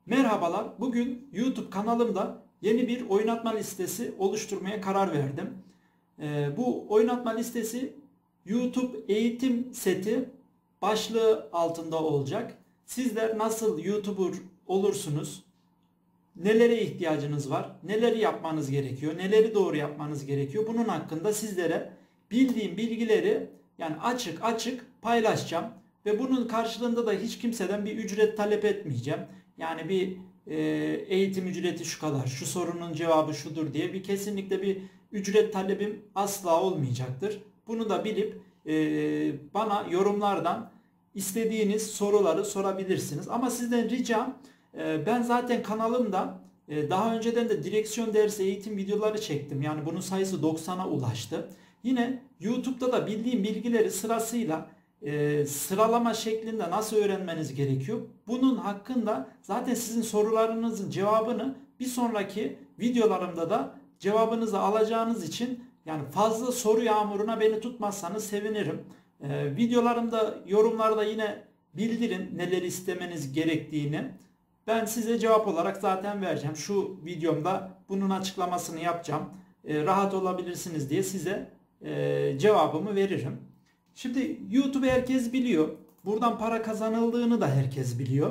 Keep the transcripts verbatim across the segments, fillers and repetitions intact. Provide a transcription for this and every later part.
Merhabalar. Bugün YouTube kanalımda yeni bir oynatma listesi oluşturmaya karar verdim. Ee, bu oynatma listesi YouTube eğitim seti başlığı altında olacak. Sizler nasıl YouTuber olursunuz? Nelere ihtiyacınız var? Neleri yapmanız gerekiyor? Neleri doğru yapmanız gerekiyor? Bunun hakkında sizlere bildiğim bilgileri yani açık açık paylaşacağım. Ve bunun karşılığında da hiç kimseden bir ücret talep etmeyeceğim. Yani bir e, eğitim ücreti şu kadar, şu sorunun cevabı şudur diye bir kesinlikle bir ücret talebim asla olmayacaktır. Bunu da bilip e, bana yorumlardan istediğiniz soruları sorabilirsiniz. Ama sizden ricam e, ben zaten kanalımda e, daha önceden de direksiyon dersi eğitim videoları çektim. Yani bunun sayısı doksana ulaştı. Yine YouTube'da da bildiğim bilgileri sırasıyla e, sıralama şeklinde nasıl öğrenmeniz gerekiyor? Bunun hakkında zaten sizin sorularınızın cevabını bir sonraki videolarımda da cevabınızı alacağınız için yani fazla soru yağmuruna beni tutmazsanız sevinirim. E, videolarımda yorumlarda yine bildirin neler istemeniz gerektiğini. Ben size cevap olarak zaten vereceğim. Şu videomda bunun açıklamasını yapacağım. E, rahat olabilirsiniz diye size e, cevabımı veririm. Şimdi YouTube herkes biliyor. Buradan para kazanıldığını da herkes biliyor.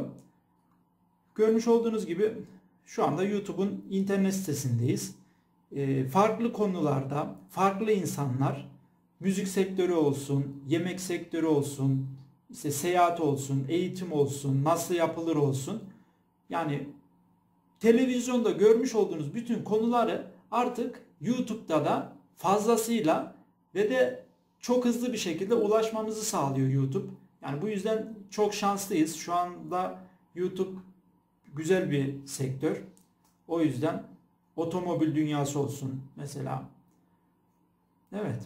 Görmüş olduğunuz gibi şu anda YouTube'un internet sitesindeyiz. E, farklı konularda farklı insanlar, müzik sektörü olsun, yemek sektörü olsun, işte seyahat olsun, eğitim olsun, nasıl yapılır olsun. Yani televizyonda görmüş olduğunuz bütün konuları artık YouTube'da da fazlasıyla ve de çok hızlı bir şekilde ulaşmamızı sağlıyor YouTube. Yani bu yüzden çok şanslıyız. Şu anda YouTube güzel bir sektör. O yüzden otomobil dünyası olsun mesela. Evet.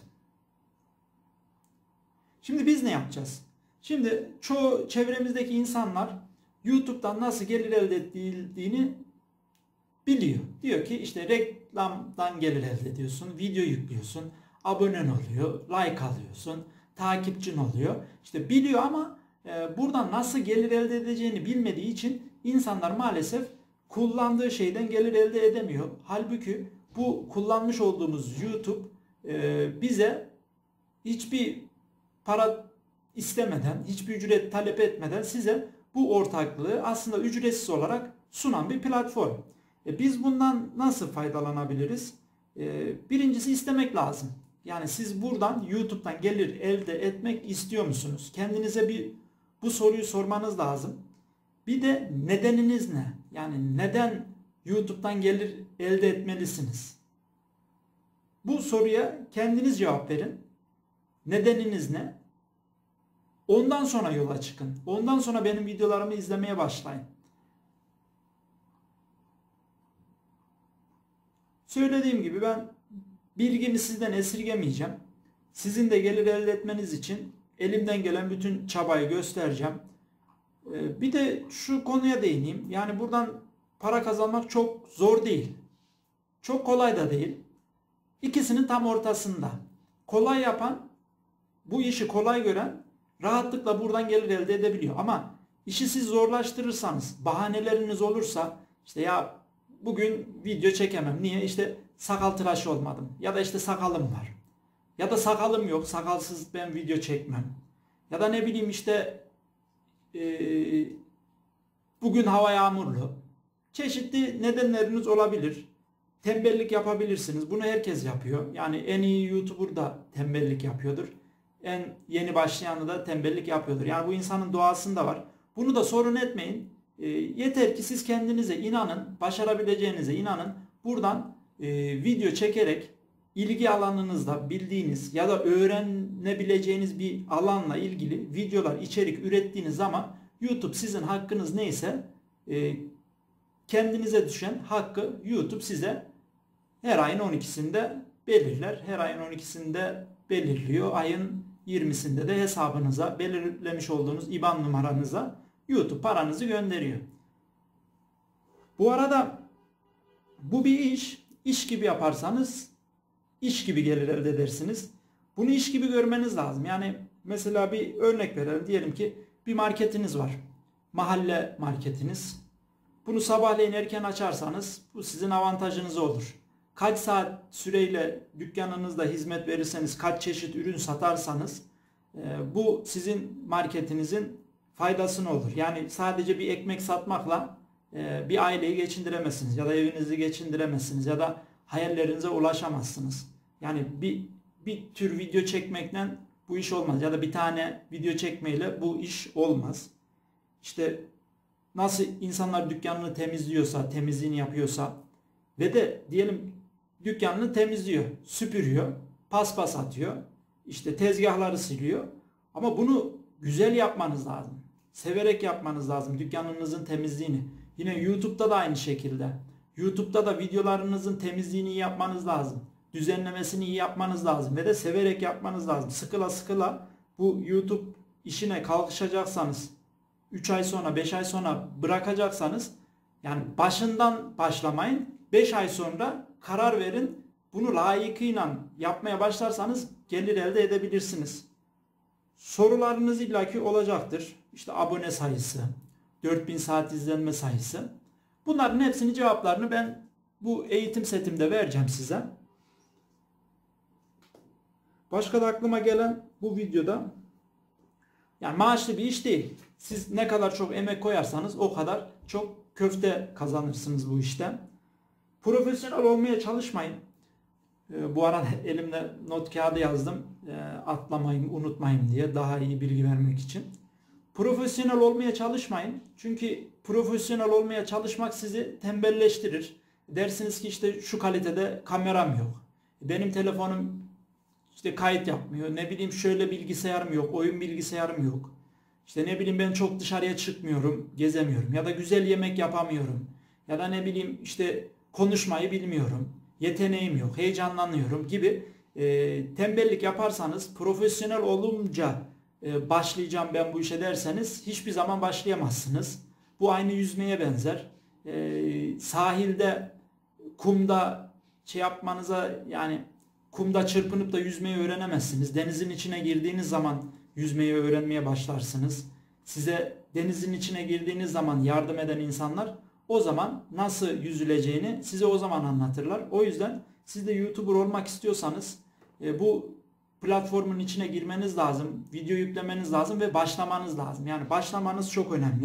Şimdi biz ne yapacağız? Şimdi çoğu çevremizdeki insanlar YouTube'dan nasıl gelir elde edildiğini biliyor. Diyor ki işte reklamdan gelir elde ediyorsun, video yüklüyorsun, abonen oluyor, like alıyorsun, takipçin oluyor. İşte biliyor ama e, buradan nasıl gelir elde edeceğini bilmediği için insanlar maalesef kullandığı şeyden gelir elde edemiyor. Halbuki bu kullanmış olduğumuz YouTube e, bize hiçbir para istemeden, hiçbir ücret talep etmeden size bu ortaklığı aslında ücretsiz olarak sunan bir platform. E biz bundan nasıl faydalanabiliriz? E, birincisi istemek lazım. Yani siz buradan YouTube'dan gelir elde etmek istiyor musunuz? Kendinize bir bu soruyu sormanız lazım. Bir de nedeniniz ne? Yani neden YouTube'dan gelir elde etmelisiniz? Bu soruya kendiniz cevap verin. Nedeniniz ne? Ondan sonra yola çıkın. Ondan sonra benim videolarımı izlemeye başlayın. Söylediğim gibi ben bilgimi sizden esirgemeyeceğim. Sizin de gelir elde etmeniz için elimden gelen bütün çabayı göstereceğim. Bir de şu konuya değineyim. Yani buradan para kazanmak çok zor değil. Çok kolay da değil. İkisinin tam ortasında. Kolay yapan, bu işi kolay gören rahatlıkla buradan gelir elde edebiliyor. Ama işi siz zorlaştırırsanız, bahaneleriniz olursa işte ya bugün video çekemem. Niye? İşte sakal tıraşı olmadım. Ya da işte sakalım var. Ya da sakalım yok. Sakalsız ben video çekmem. Ya da ne bileyim işte ee, bugün hava yağmurlu. Çeşitli nedenleriniz olabilir. Tembellik yapabilirsiniz. Bunu herkes yapıyor. Yani en iyi YouTuber da tembellik yapıyordur. En yeni başlayanı da tembellik yapıyordur. Yani bu insanın doğasında var. Bunu da sorun etmeyin. E, yeter ki siz kendinize inanın, başarabileceğinize inanın. Buradan e, video çekerek ilgi alanınızda bildiğiniz ya da öğrenebileceğiniz bir alanla ilgili videolar, içerik ürettiğiniz zaman YouTube sizin hakkınız neyse e, kendinize düşen hakkı YouTube size her ayın on ikisinde belirler. Her ayın on ikisinde belirliyor. Ayın yirmisinde de hesabınıza, belirlemiş olduğunuz IBAN numaranıza YouTube paranızı gönderiyor. Bu arada bu bir iş. İş gibi yaparsanız iş gibi gelir elde edersiniz. Bunu iş gibi görmeniz lazım. Yani mesela bir örnek verelim. Diyelim ki bir marketiniz var. Mahalle marketiniz. Bunu sabahleyin erken açarsanız bu sizin avantajınız olur. Kaç saat süreyle dükkanınızda hizmet verirseniz, kaç çeşit ürün satarsanız bu sizin marketinizin faydasını olur. Yani sadece bir ekmek satmakla bir aileyi geçindiremezsiniz ya da evinizi geçindiremezsiniz ya da hayallerinize ulaşamazsınız. Yani bir bir tür video çekmekle bu iş olmaz ya da bir tane video çekmeyle bu iş olmaz. İşte nasıl insanlar dükkanını temizliyorsa, temizliğini yapıyorsa ve de diyelim dükkanını temizliyor, süpürüyor, paspas atıyor, işte tezgahları siliyor. Ama bunu güzel yapmanız lazım. Severek yapmanız lazım dükkanınızın temizliğini. Yine YouTube'da da aynı şekilde. YouTube'da da videolarınızın temizliğini iyi yapmanız lazım. Düzenlemesini iyi yapmanız lazım ve de severek yapmanız lazım. Sıkıla sıkıla bu YouTube işine kalkışacaksanız, üç ay sonra, beş ay sonra bırakacaksanız, yani başından başlamayın. beş ay sonra karar verin. Bunu layıkıyla yapmaya başlarsanız gelir elde edebilirsiniz. Sorularınız illaki olacaktır. İşte abone sayısı, dört bin saat izlenme sayısı. Bunların hepsini cevaplarını ben bu eğitim setimde vereceğim size. Başka da aklıma gelen bu videoda, yani maaşlı bir iş değil. Siz ne kadar çok emek koyarsanız o kadar çok köfte kazanırsınız bu işten. Profesyonel olmaya çalışmayın. Bu arada elimde not kağıdı yazdım. Atlamayayım, unutmayayım diye, daha iyi bilgi vermek için. Profesyonel olmaya çalışmayın. Çünkü profesyonel olmaya çalışmak sizi tembelleştirir. Dersiniz ki işte şu kalitede kameram yok. Benim telefonum işte kayıt yapmıyor. Ne bileyim şöyle bilgisayarım yok. Oyun bilgisayarım yok. İşte ne bileyim ben çok dışarıya çıkmıyorum. Gezemiyorum. Ya da güzel yemek yapamıyorum. Ya da ne bileyim işte konuşmayı bilmiyorum. Yeteneğim yok. Heyecanlanıyorum gibi e, tembellik yaparsanız, profesyonel olunca e, başlayacağım ben bu işe derseniz hiçbir zaman başlayamazsınız. Bu aynı yüzmeye benzer. E, sahilde, kumda şey yapmanıza, yani kumda çırpınıp da yüzmeyi öğrenemezsiniz. Denizin içine girdiğiniz zaman yüzmeyi öğrenmeye başlarsınız. Size denizin içine girdiğiniz zaman yardım eden insanlar o zaman nasıl yüzüleceğini size o zaman anlatırlar. O yüzden siz de YouTuber olmak istiyorsanız e, bu platformun içine girmeniz lazım. Video yüklemeniz lazım ve başlamanız lazım. Yani başlamanız çok önemli.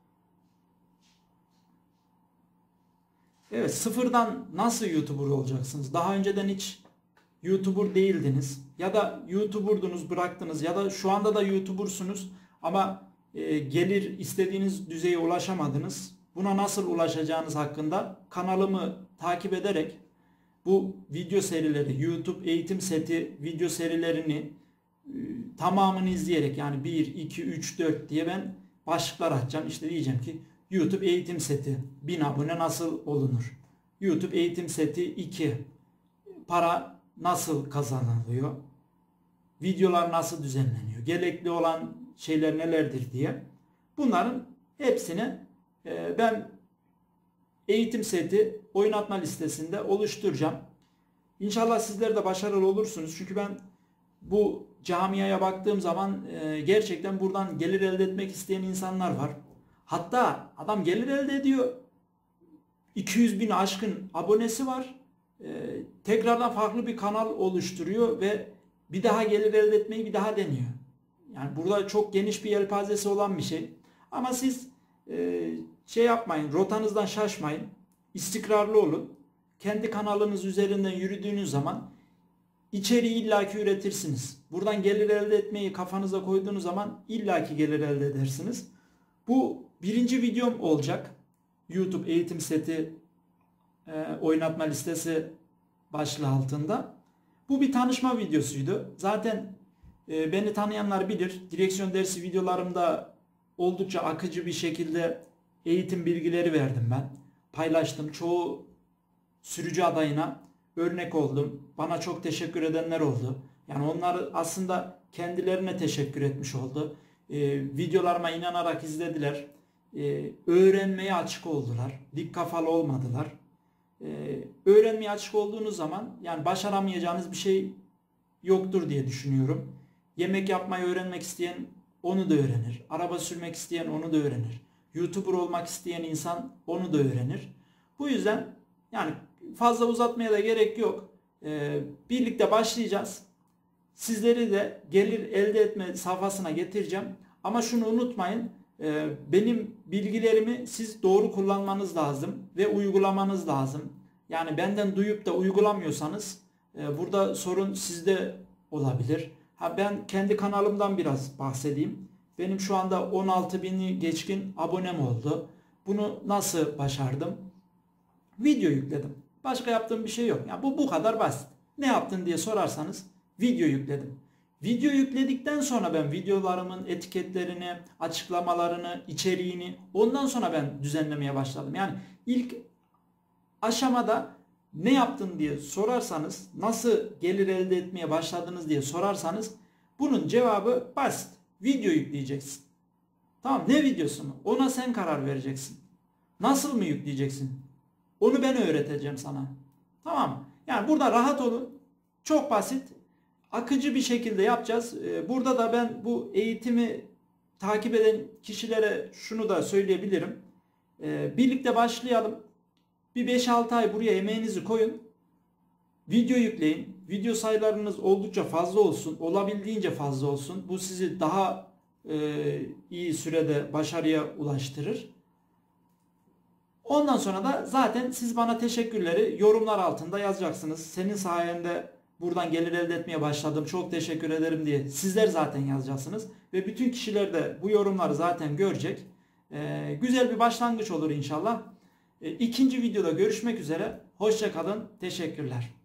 Evet, sıfırdan nasıl YouTuber olacaksınız? Daha önceden hiç YouTuber değildiniz. Ya da YouTuber'dunuz, bıraktınız. Ya da şu anda da YouTuber'sunuz ama e, gelir istediğiniz düzeye ulaşamadınız. Buna nasıl ulaşacağınız hakkında kanalımı takip ederek bu video serileri, YouTube eğitim seti video serilerini e, tamamını izleyerek, yani bir, iki, üç, dört diye ben başlıklar açacağım. İşte diyeceğim ki YouTube eğitim seti bin abone nasıl olunur? YouTube eğitim seti iki para nasıl kazanılıyor? Videolar nasıl düzenleniyor? Gerekli olan şeyler nelerdir diye. Bunların hepsini e, ben eğitim seti oynatma listesinde oluşturacağım. İnşallah sizler de başarılı olursunuz. Çünkü ben bu camiaya baktığım zaman e, gerçekten buradan gelir elde etmek isteyen insanlar var. Hatta adam gelir elde ediyor. iki yüz bin aşkın abonesi var. E, tekrardan farklı bir kanal oluşturuyor ve bir daha gelir elde etmeyi bir daha deniyor. Yani burada çok geniş bir yelpazesi olan bir şey. Ama siz e, şey yapmayın, rotanızdan şaşmayın. İstikrarlı olun. Kendi kanalınız üzerinden yürüdüğünüz zaman içeriği illaki üretirsiniz. Buradan gelir elde etmeyi kafanıza koyduğunuz zaman illaki gelir elde edersiniz. Bu birinci videom olacak. YouTube eğitim seti e, oynatma listesi başlığı altında. Bu bir tanışma videosuydu. Zaten e, beni tanıyanlar bilir. Direksiyon dersi videolarımda oldukça akıcı bir şekilde eğitim bilgileri verdim ben. Paylaştım. Çoğu sürücü adayına örnek oldum. Bana çok teşekkür edenler oldu. Yani onlar aslında kendilerine teşekkür etmiş oldu. Ee, videolarıma inanarak izlediler. Ee, öğrenmeye açık oldular. Dik kafalı olmadılar. Ee, öğrenmeye açık olduğunuz zaman yani başaramayacağınız bir şey yoktur diye düşünüyorum. Yemek yapmayı öğrenmek isteyen onu da öğrenir. Araba sürmek isteyen onu da öğrenir. YouTuber olmak isteyen insan onu da öğrenir. Bu yüzden yani fazla uzatmaya da gerek yok. Ee, birlikte başlayacağız. Sizleri de gelir elde etme safhasına getireceğim. Ama şunu unutmayın. E, benim bilgilerimi siz doğru kullanmanız lazım ve uygulamanız lazım. Yani benden duyup da uygulamıyorsanız e, burada sorun sizde olabilir. Ha, ben kendi kanalımdan biraz bahsedeyim. Benim şu anda on altı bini geçkin abonem oldu. Bunu nasıl başardım? Video yükledim. Başka yaptığım bir şey yok. Yani bu bu kadar basit. Ne yaptın diye sorarsanız video yükledim. Video yükledikten sonra ben videolarımın etiketlerini, açıklamalarını, içeriğini ondan sonra ben düzenlemeye başladım. Yani ilk aşamada ne yaptın diye sorarsanız, nasıl gelir elde etmeye başladınız diye sorarsanız bunun cevabı basit. Video yükleyeceksin. Tamam, ne videosu mu? Ona sen karar vereceksin. Nasıl mı yükleyeceksin? Onu ben öğreteceğim sana. Tamam mı? Yani burada rahat olun. Çok basit. Akıcı bir şekilde yapacağız. Burada da ben bu eğitimi takip eden kişilere şunu da söyleyebilirim. Birlikte başlayalım. Bir beş altı ay buraya emeğinizi koyun. Video yükleyin. Video sayılarınız oldukça fazla olsun. Olabildiğince fazla olsun. Bu sizi daha iyi sürede başarıya ulaştırır. Ondan sonra da zaten siz bana teşekkürleri yorumlar altında yazacaksınız. Senin sayende buradan gelir elde etmeye başladım, çok teşekkür ederim diye sizler zaten yazacaksınız. Ve bütün kişiler de bu yorumları zaten görecek. Ee, güzel bir başlangıç olur inşallah. Ee, ikinci videoda görüşmek üzere. Hoşça kalın. Teşekkürler.